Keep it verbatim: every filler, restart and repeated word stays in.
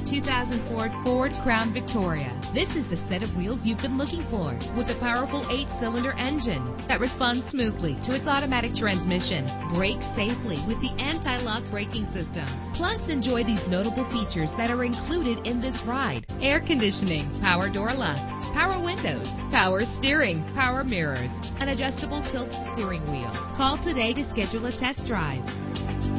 two thousand four Ford Crown Victoria. This is the set of wheels you've been looking for, with a powerful eight-cylinder engine that responds smoothly to its automatic transmission. Brake safely with the anti-lock braking system. Plus, enjoy these notable features that are included in this ride: air conditioning, power door locks, power windows, power steering, power mirrors, an adjustable tilt steering wheel. Call today to schedule a test drive.